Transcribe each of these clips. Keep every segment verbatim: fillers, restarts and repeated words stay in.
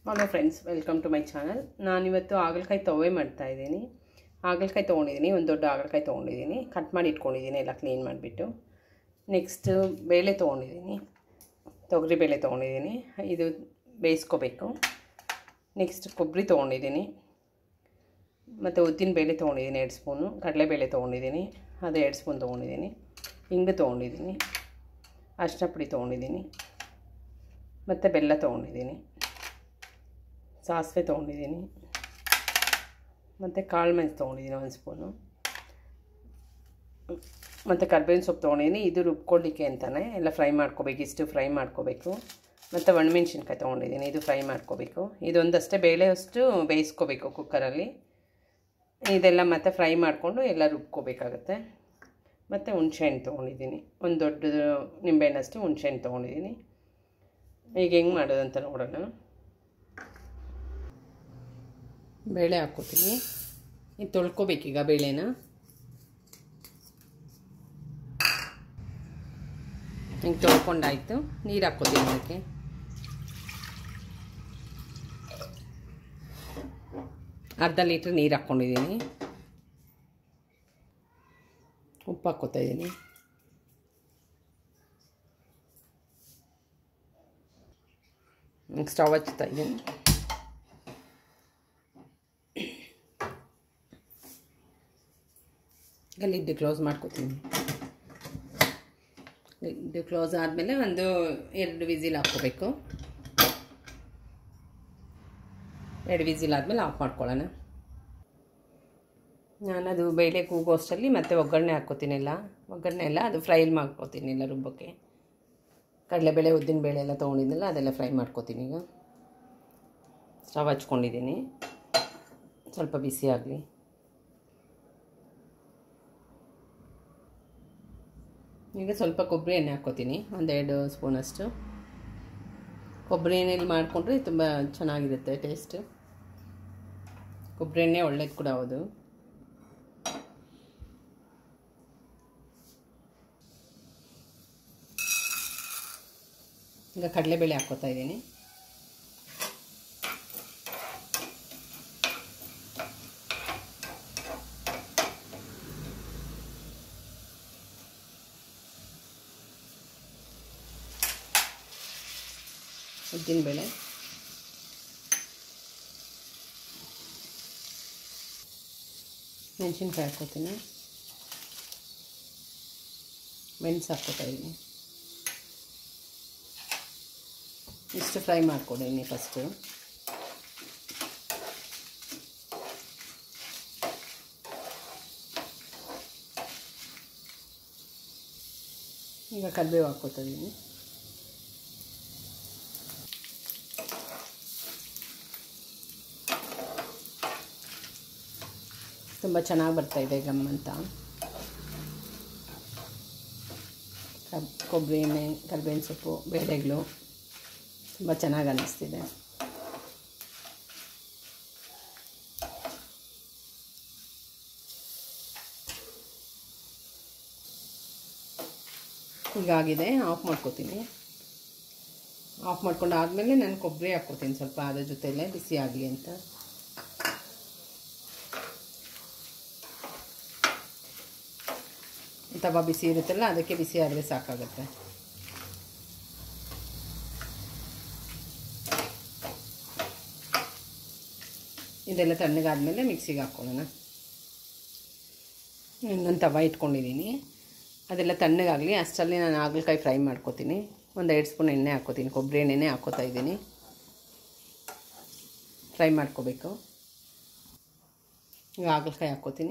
Hello friends, welcome to my channel. ನಾನಿವತ್ತು ಹಾಗಲಕಾಯಿ ತವೆ ಮಾಡ್ತಾಯಿದ್ದೀನಿ. ಹಾಗಲಕಾಯಿ ತೊಗೊಂಡಿದ್ದೀನಿ, ಒಂದು ದೊಡ್ಡ ಹಾಗಲಕಾಯಿ ತೊಗೊಂಡಿದ್ದೀನಿ, ಕಟ್ ಮಾಡಿ ಇಟ್ಕೊಂಡಿದ್ದೀನಿ ಎಲ್ಲ ಕ್ಲೀನ್ ಮಾಡಿಬಿಟ್ಟು. ನೆಕ್ಸ್ಟು ಬೇಳೆ ತೊಗೊಂಡಿದ್ದೀನಿ, ತೊಗರಿ ಬೇಳೆ ತೊಗೊಂಡಿದ್ದೀನಿ, ಇದು ಬೇಯಿಸ್ಕೋಬೇಕು. ನೆಕ್ಸ್ಟ್ ಕೊಬ್ಬರಿ ತೊಗೊಂಡಿದ್ದೀನಿ, ಮತ್ತು ಉದ್ದಿನ ಬೇಳೆ ತೊಗೊಂಡಿದ್ದೀನಿ ಎರಡು ಸ್ಪೂನು, ಕಡಲೆಬೇಳೆ ತೊಗೊಂಡಿದ್ದೀನಿ ಅದು ಎರಡು ಸ್ಪೂನ್ ತೊಗೊಂಡಿದ್ದೀನಿ, ಹಿಂಗೆ ತೊಗೊಂಡಿದ್ದೀನಿ, ಅರಿಶಿನ ಪುಡಿ ತೊಗೊಂಡಿದ್ದೀನಿ, ಮತ್ತು ಬೆಲ್ಲ ತೊಗೊಂಡಿದ್ದೀನಿ, ಸಾಸಿವೆ ತೊಗೊಂಡಿದ್ದೀನಿ, ಮತ್ತು ಕಾಳು ಮೆಣಸು ತೊಗೊಂಡಿದ್ದೀನಿ ಒಂದು ಸ್ಪೂನು, ಮತ್ತು ಕರ್ಬೇವಿನ ಸೊಪ್ಪು ತೊಗೊಂಡಿದ್ದೀನಿ. ಇದು ರುಬ್ಕೊಳ್ಳಿಕ್ಕೆ ಅಂತಲೇ ಎಲ್ಲ ಫ್ರೈ ಮಾಡ್ಕೋಬೇಕು, ಇಷ್ಟು ಫ್ರೈ ಮಾಡ್ಕೋಬೇಕು. ಮತ್ತು ಒಣಮೆಣ್ಸಿನ್ಕಾಯಿ ತೊಗೊಂಡಿದ್ದೀನಿ, ಇದು ಫ್ರೈ ಮಾಡ್ಕೋಬೇಕು. ಇದೊಂದಷ್ಟೇ ಬೇಳೆ ಅಷ್ಟು ಬೇಯಿಸ್ಕೋಬೇಕು ಕುಕ್ಕರಲ್ಲಿ. ಇದೆಲ್ಲ ಮತ್ತು ಫ್ರೈ ಮಾಡಿಕೊಂಡು ಎಲ್ಲ ರುಬ್ಕೋಬೇಕಾಗತ್ತೆ. ಮತ್ತು ಹುಣಸೆಹಣ್ಣು ತೊಗೊಂಡಿದ್ದೀನಿ, ಒಂದು ದೊಡ್ಡದು ನಿಂಬೆಹಣ್ಣಷ್ಟು ಹುಣಸೆಹಣ್ಣು ತೊಗೊಂಡಿದ್ದೀನಿ. ಈಗ ಹೆಂಗೆ ಮಾಡೋದಂತ ನೋಡೋಣ. ಬೇಳೆ ಹಾಕ್ಕೋತೀನಿ, ಇದು ತೊಳ್ಕೊಬೇಕೀಗ ಬೇಳೆನ. ಹಿಂಗೆ ತೊಳ್ಕೊಂಡಾಯಿತು, ನೀರು ಹಾಕ್ಕೋತೀನಿ ಅದಕ್ಕೆ. ಅರ್ಧ ಲೀಟ್ರ್ ನೀರು ಹಾಕ್ಕೊಂಡಿದ್ದೀನಿ, ಉಪ್ಪು ಹಾಕ್ಕೋತಾ ಇದ್ದೀನಿ. ಸ್ಟವ್ ಹಚ್ತಾ ಇದ್ದೀನಿ. ಲಿಡ್ ಕ್ಲೋಸ್ ಮಾಡ್ಕೋತೀನಿ. ಲಿಡ್ ಕ್ಲೋಸ್ ಆದಮೇಲೆ ಒಂದು ಎರಡು ವಿಸಿಲ್ ಹಾಕ್ಕೋಬೇಕು. ಎರಡು ವಿಸಿಲ್ ಆದಮೇಲೆ ಆಫ್ ಮಾಡ್ಕೊಳ್ಳೋಣ. ನಾನದು ಬೇಳೆ ಕೂಗೋಷ್ಟರಲ್ಲಿ ಮತ್ತೆ ಒಗ್ಗರಣೆ ಹಾಕ್ಕೋತೀನಿ. ಎಲ್ಲ ಒಗ್ಗರಣೆ ಎಲ್ಲ ಅದು ಫ್ರೈ ಮಾಡ್ಕೋತೀನಿ ಎಲ್ಲ ರುಬ್ಬಕ್ಕೆ. ಕಡಲೆಬೇಳೆ ಉದ್ದಿನ ಬೇಳೆ ಎಲ್ಲ ತೊಗೊಂಡಿದ್ದೆಲ್ಲ ಅದೆಲ್ಲ ಫ್ರೈ ಮಾಡ್ಕೋತೀನಿ. ಈಗ ಸ್ಟವ್ ಹಚ್ಕೊಂಡಿದ್ದೀನಿ, ಸ್ವಲ್ಪ ಬಿಸಿ ಆಗಲಿ. ಈಗ ಸ್ವಲ್ಪ ಕೊಬ್ಬರಿ ಎಣ್ಣೆ ಹಾಕ್ಕೋತೀನಿ, ಒಂದೆರಡು ಸ್ಪೂನಷ್ಟು. ಕೊಬ್ಬರಿ ಎಣ್ಣೆಲಿ ಮಾಡಿಕೊಂಡ್ರೆ ತುಂಬ ಚೆನ್ನಾಗಿರುತ್ತೆ ಟೇಸ್ಟ್. ಕೊಬ್ಬರಿ ಎಣ್ಣೆ ಒಳ್ಳೇದು ಕೂಡ ಹೌದು. ಈಗ ಕಡಲೆಬೇಳೆ ಹಾಕ್ಕೋತಾ ಇದ್ದೀನಿ. ಉದ್ದಿನಬೇಳೆ, ಮೆಣಸಿನ್ಕಾಯಿ ಹಾಕ್ಕೋತೀನಿ, ಮೆಣಸು ಹಾಕ್ಕೋತಾ ಇದ್ದೀನಿ. ಇಷ್ಟು ಫ್ರೈ ಮಾಡ್ಕೊಡೀನಿ ಫಸ್ಟು. ಈಗ ಕರಿಬೇವು ಹಾಕ್ಕೋತಾ ಇದ್ದೀನಿ. ತುಂಬ ಚೆನ್ನಾಗಿ ಬರ್ತಾಯಿದೆ ಗಮ್ ಅಂತ. ಕಬ್ ಕೊಬ್ಬರಿ ಎಣ್ಣೆ, ಕರಿಬೇವಿನ ಸೊಪ್ಪು, ಬೇಳೆಗಳು ತುಂಬ ಚೆನ್ನಾಗಿ ಅನ್ನಿಸ್ತಿದೆ. ಹೀಗಾಗಿದೆ, ಆಫ್ ಮಾಡ್ಕೋತೀನಿ. ಆಫ್ ಮಾಡ್ಕೊಂಡು ಆದಮೇಲೆ ನಾನು ಕೊಬ್ಬರಿ ಹಾಕ್ಕೋತೀನಿ ಸ್ವಲ್ಪ, ಅದ್ರ ಜೊತೆಯಲ್ಲೇ ಬಿಸಿ ಆಗಲಿ ಅಂತ. ತವ ಬಿಸಿ ಇರುತ್ತಲ್ಲ, ಅದಕ್ಕೆ ಬಿಸಿ ಆದರೆ ಸಾಕಾಗುತ್ತೆ. ಇದೆಲ್ಲ ತಣ್ಣಗಾದ್ಮೇಲೆ ಮಿಕ್ಸಿಗೆ ಹಾಕ್ಕೊಳ್ಳೋಣ. ಇನ್ನೊಂದು ತವ ಇಟ್ಕೊಂಡಿದ್ದೀನಿ, ಅದೆಲ್ಲ ತಣ್ಣಗಾಗಲಿ. ಅಷ್ಟರಲ್ಲಿ ನಾನು ಹಾಗಲಕಾಯಿ ಫ್ರೈ ಮಾಡ್ಕೋತೀನಿ. ಒಂದು ಎರಡು ಸ್ಪೂನ್ ಎಣ್ಣೆ ಹಾಕ್ಕೋತೀನಿ, ಕೊಬ್ಬರಿ ಎಣ್ಣೆನೇ ಹಾಕ್ಕೋತಾ ಇದ್ದೀನಿ. ಫ್ರೈ ಮಾಡ್ಕೋಬೇಕು. ಈಗ ಹಾಗಲಕಾಯಿ ಹಾಕ್ಕೋತೀನಿ.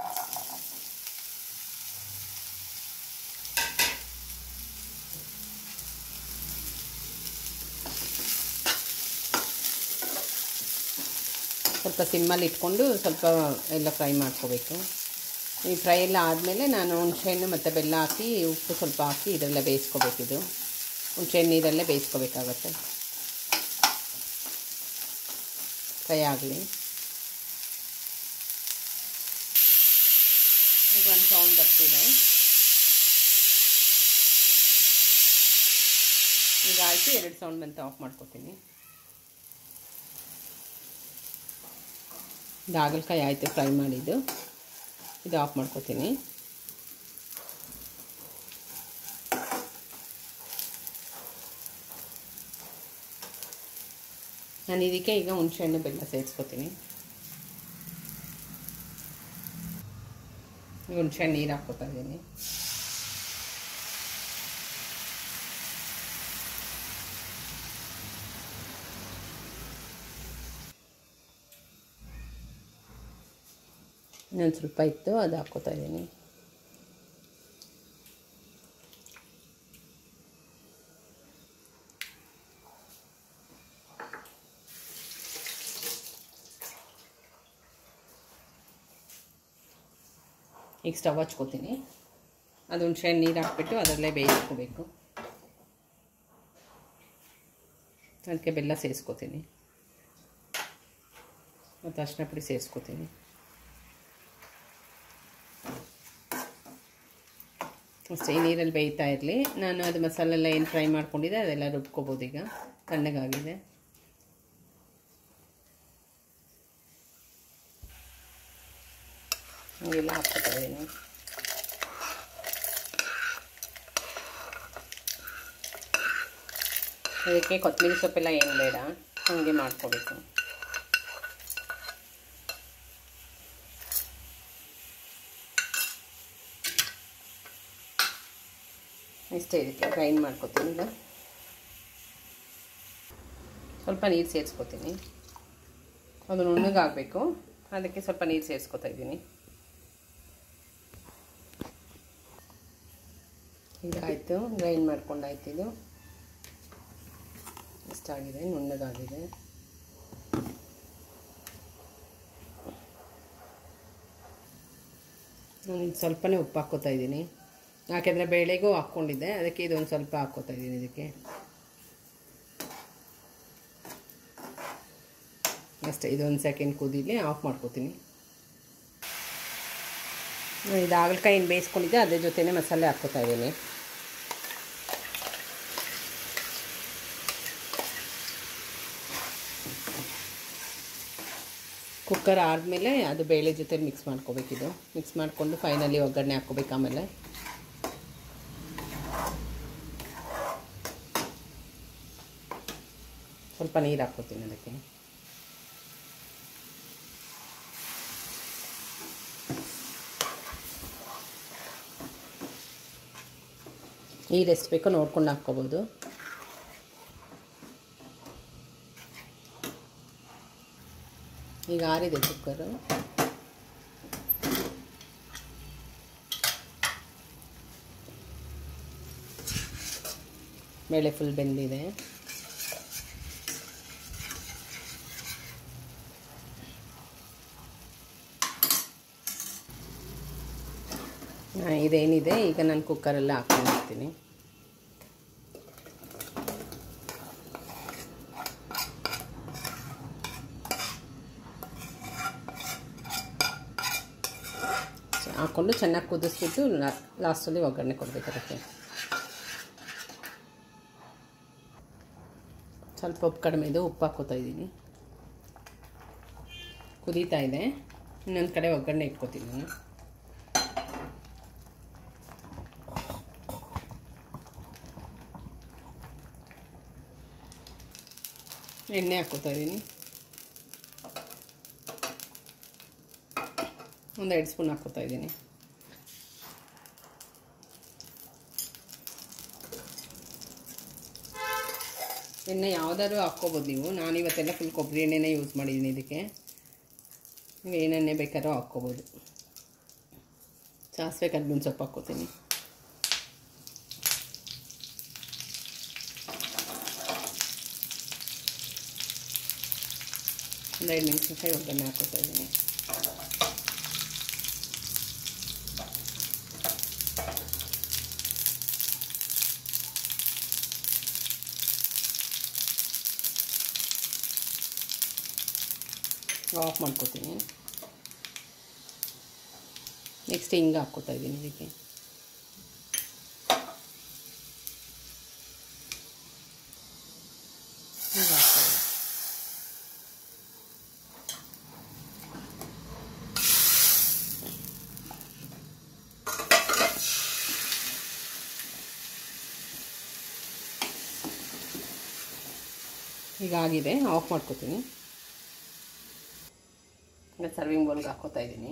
ಸ್ವಲ್ಪ ಸಿಮ್ಮಲ್ಲಿ ಇಟ್ಕೊಂಡು ಸ್ವಲ್ಪ ಎಲ್ಲ ಫ್ರೈ ಮಾಡ್ಕೋಬೇಕು. ಈ ಫ್ರೈ ಎಲ್ಲ ಆದಮೇಲೆ ನಾನು ಹುಣಸೆಹಣ್ಣು ಮತ್ತು ಬೆಲ್ಲ ಹಾಕಿ ಉಪ್ಪು ಸ್ವಲ್ಪ ಹಾಕಿ ಇದರಲ್ಲೇ ಬೇಯಿಸ್ಕೋಬೇಕಿದು. ಹುಣಸೆಹಣ್ಣು ನೀರಲ್ಲೇ ಬೇಯಿಸ್ಕೋಬೇಕಾಗತ್ತೆ. ಫ್ರೈ ಆಗಲಿ. ಈಗ ಒಂದು ಸೌಂಡ್ ಬರ್ತಿದೆ. ಈಗ ಆಯಿತು, ಎರಡು ಸೌಂಡ್ ಬಂತು, ಆಫ್ ಮಾಡ್ಕೊತೀನಿ. ಇದು ಹಾಗಲಕಾಯಿ ಆಯಿತು ಫ್ರೈ ಮಾಡಿದ್ದು. ಇದು ಆಫ್ ಮಾಡ್ಕೊತೀನಿ. ನಾನು ಇದಕ್ಕೆ ಈಗ ಹುಣಸೆಹಣ್ಣು ಬೆಲ್ಲ ಸೇರಿಸ್ಕೊತೀನಿ. ಹುಣಸೆಹಣ್ಣು ನೀರು ಹಾಕ್ಕೊತಾ ಇದ್ದೀನಿ. ಇನ್ನೊಂದು ಸ್ವಲ್ಪ ಇತ್ತು, ಅದು ಹಾಕ್ಕೊತಾ ಇದ್ದೀನಿ. ಈಗ ಸ್ಟವ್ ಹಚ್ಕೋತೀನಿ. ಅದು ಹುಣಸೆಹಣ್ಣು ನೀರು ಹಾಕ್ಬಿಟ್ಟು ಅದರಲ್ಲೇ ಬೇಯಿಸ್ಕೋಬೇಕು. ಅದಕ್ಕೆ ಬೆಲ್ಲ ಸೇರಿಸ್ಕೋತೀನಿ ಮತ್ತು ಅರಿಶಿನ ಪುಡಿ ಸೇರಿಸ್ಕೋತೀನಿ. ಅಷ್ಟೇ, ಈ ನೀರಲ್ಲಿ ಬೇಯ್ತಾ ಇರಲಿ. ನಾನು ಅದು ಮಸಾಲೆ ಎಲ್ಲ ಏನು ಫ್ರೈ ಮಾಡ್ಕೊಂಡಿದ್ದೆ ಅದೆಲ್ಲ ರುಬ್ಕೋಬೋದು. ಈಗ ತಣ್ಣಗಾಗಿದೆ. ಹೀಗೆಲ್ಲ ಹಾಕ್ಕೊತಾ ಇದ್ದೀನಿ. ಅದಕ್ಕೆ ಕೊತ್ತಂಬರಿ ಸೊಪ್ಪೆಲ್ಲ ಏನು ಬೇಡ, ಹಾಗೆ ಮಾಡ್ಕೋಬೇಕು. ಇಷ್ಟೇ, ಇದಕ್ಕೆ ಗ್ರೈಂಡ್ ಮಾಡ್ಕೊತೀನಿ. ಈಗ ಸ್ವಲ್ಪ ನೀರು ಸೇರಿಸ್ಕೊತೀನಿ. ಅದು ನುಣ್ಣಗಾಗಬೇಕು, ಅದಕ್ಕೆ ಸ್ವಲ್ಪ ನೀರು ಸೇರಿಸ್ಕೊತಾ ಇದ್ದೀನಿ. ಇದಾಯಿತು, ಗ್ರೈಂಡ್ ಮಾಡ್ಕೊಂಡಾಯ್ತು. ಇದು ಇಷ್ಟಾಗಿದೆ, ನುಣ್ಣಗಾಗಿದೆ. ನಾನು ಸ್ವಲ್ಪನೇ ಉಪ್ಪು ಹಾಕ್ಕೋತಾ ಇದ್ದೀನಿ, ಯಾಕೆಂದರೆ ಬೇಳೆಗೂ ಹಾಕ್ಕೊಂಡಿದ್ದೆ, ಅದಕ್ಕೆ ಇದೊಂದು ಸ್ವಲ್ಪ ಹಾಕ್ಕೋತಾ ಇದ್ದೀನಿ. ಇದಕ್ಕೆ ಅಷ್ಟೇ, ಇದೊಂದು ಸೆಕೆಂಡ್ ಕುದೀಲಿ, ಆಫ್ ಮಾಡ್ಕೋತೀನಿ. ಇದು ಹಾಗಲಕಾಯಿ ಏನು ಬೇಯಿಸ್ಕೊಂಡಿದ್ದೆ ಅದ್ರ ಜೊತೆನೇ ಮಸಾಲೆ ಹಾಕ್ಕೋತಾ ಇದ್ದೀನಿ. ಕುಕ್ಕರ್ ಆದಮೇಲೆ ಅದು ಬೇಳೆ ಜೊತೆ ಮಿಕ್ಸ್ ಮಾಡ್ಕೋಬೇಕಿದು. ಮಿಕ್ಸ್ ಮಾಡಿಕೊಂಡು ಫೈನಲಿ ಒಗ್ಗರಣೆ ಹಾಕ್ಕೋಬೇಕು. ಆಮೇಲೆ ಸ್ವಲ್ಪ ನೀರು ಹಾಕ್ಕೋತೀನಿ ಅದಕ್ಕೆ. ನೀರು ಎಷ್ಟು ಬೇಕೋ ನೋಡ್ಕೊಂಡು ಹಾಕ್ಕೋಬೋದು. ಈಗ ಆರಿದೆ ಕುಕ್ಕರು. ಬೇಳೆ ಫುಲ್ ಬೆಂದಿದೆ. ಇದೇನಿದೆ ಈಗ ನಾನು ಕುಕ್ಕರೆಲ್ಲ ಹಾಕ್ಕೊಂಡಿರ್ತೀನಿ. ಹಾಕ್ಕೊಂಡು ಚೆನ್ನಾಗಿ ಕುದಿಸ್ಬಿಟ್ಟು ಲಾಸ್ಟಲ್ಲಿ ಒಗ್ಗರಣೆ ಕೊಡಬೇಕು. ಅದಕ್ಕೆ ಸ್ವಲ್ಪ ಉಪ್ಪು ಕಡಿಮೆ ಇದೆ, ಉಪ್ಪು ಹಾಕ್ಕೋತಾ ಇದ್ದೀನಿ. ಕುದೀತಾ ಇದೆ. ಇನ್ನೊಂದು ಕಡೆ ಒಗ್ಗರಣೆ ಇಟ್ಕೋತೀನಿ ನಾನು. ಎಣ್ಣೆ ಹಾಕ್ಕೋತಾ ಇದ್ದೀನಿ. ಒಂದು ಎರಡು ಸ್ಪೂನ್ ಹಾಕ್ಕೋತಾ ಇದ್ದೀನಿ. ಎಣ್ಣೆ ಯಾವುದಾದ್ರೂ ಹಾಕ್ಕೋಬೋದು ನೀವು. ನಾನು ಇವತ್ತೆಲ್ಲ ಫುಲ್ ಕೊಬ್ಬರಿ ಎಣ್ಣೆನೇ ಯೂಸ್ ಮಾಡಿದ್ದೀನಿ. ಇದಕ್ಕೆ ನೀವು ಏನೆಣ್ಣೆ ಬೇಕಾದ್ರೂ ಹಾಕ್ಕೋಬೋದು. ಸಾಸಿವೆ ಕರಿಬೇವಿನ ಸೊಪ್ಪು ಹಾಕ್ಕೋತೀನಿ. ಒಂದು ಐದು ಮೆಣಸಿನ್ಕಾಯಿ ಒಗ್ಗರಣೆ ಹಾಕ್ಕೋತಾ ಇದ್ದೀನಿ. ಆಫ್ ಮಾಡ್ಕೋತೀನಿ. ನೆಕ್ಸ್ಟ್ ಹಿಂಗೆ ಹಾಕ್ಕೋತಾ ಇದ್ದೀನಿ ಇದಕ್ಕೆ. ಈಗ ಆಗಿದೆ, ಆಫ್ ಮಾಡ್ಕೊತೀನಿ. ಈಗ ಸರ್ವಿಂಗ್ ಬೌಲ್ಗೆ ಹಾಕ್ಕೋತಾ ಇದ್ದೀನಿ.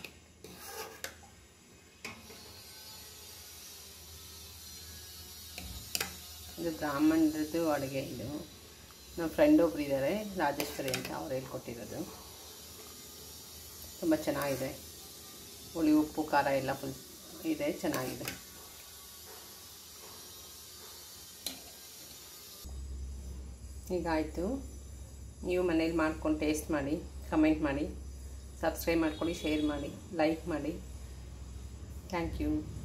ಇದು ಬ್ರಾಹ್ಮಣರದ್ದು ಅಡುಗೆ. ಇದು ನಮ್ಮ ಫ್ರೆಂಡ್ ಒಬ್ರು ಇದ್ದಾರೆ, ರಾಜೇಶ್ವರಿ ಅಂತ, ಅವ್ರು ಹೇಳ್ಕೊಟ್ಟಿರೋದು. ತುಂಬ ಚೆನ್ನಾಗಿದೆ. ಹುಳಿ ಉಪ್ಪು ಖಾರ ಎಲ್ಲ ಫುಲ್ ಇದೆ, ಚೆನ್ನಾಗಿದೆ. ಈಗ ಆಯಿತು. ನೀವು ಮನೇಲಿ ಮಾಡ್ಕೊಂಡು ಟೇಸ್ಟ್ ಮಾಡಿ, ಕಮೆಂಟ್ ಮಾಡಿ, ಸಬ್ಸ್ಕ್ರೈಬ್ ಮಾಡ್ಕೊಳ್ಳಿ, ಶೇರ್ ಮಾಡಿ, ಲೈಕ್ ಮಾಡಿ. Thank you.